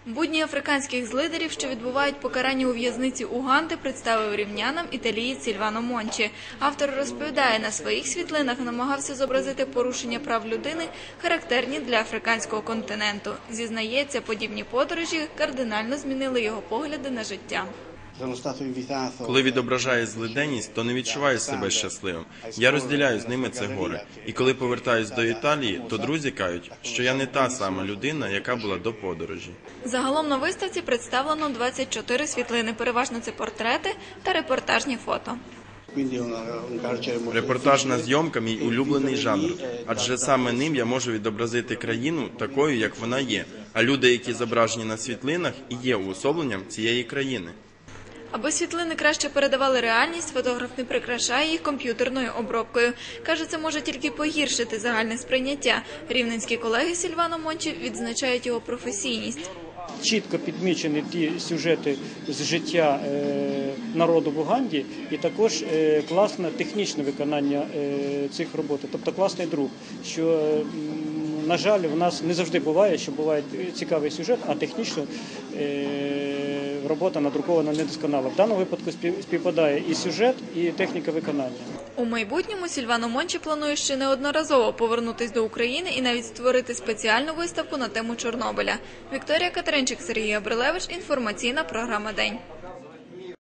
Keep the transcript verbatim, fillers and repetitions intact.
Будні африканських злидерів, що відбувають покарання у в'язниці Уганди, представив рівнянам італієць Сільвано Мончі. Автор розповідає, на своїх світлинах намагався зобразити порушення прав людини, характерні для африканського континенту. Зізнається, подібні подорожі кардинально змінили його погляди на життя. Коли відображаю злиденність, то не відчуваю себе щасливим. Я розділяю з ними це горе. І коли повертаюсь до Італії, то друзі кажуть, що я не та сама людина, яка була до подорожі. Загалом на виставці представлено двадцять чотири світлини, переважно це портрети та репортажні фото. Репортажна зйомка – мій улюблений жанр, адже саме ним я можу відобразити країну такою, як вона є, а люди, які зображені на світлинах, і є уособленням цієї країни. Аби світлини краще передавали реальність, фотограф не прикрашає їх комп'ютерною обробкою. Каже, це може тільки погіршити загальне сприйняття. Рівненські колеги Сільвано Мончі відзначають його професійність. Чітко підмічені ті сюжети з життя народу в Уганді і також класне технічне виконання цих робот, тобто класний друк, що, на жаль, в нас не завжди буває, що буває цікавий сюжет, а технічно робота надрукована недосконало. В даному випадку співпадає і сюжет, і техніка виконання. У майбутньому Сільвано Мончі планує ще неодноразово повернутися до України і навіть створити спеціальну виставку на тему Чорнобиля. Вікторія Катеринчик, Сергій Габрилевич. Інформаційна програма «День».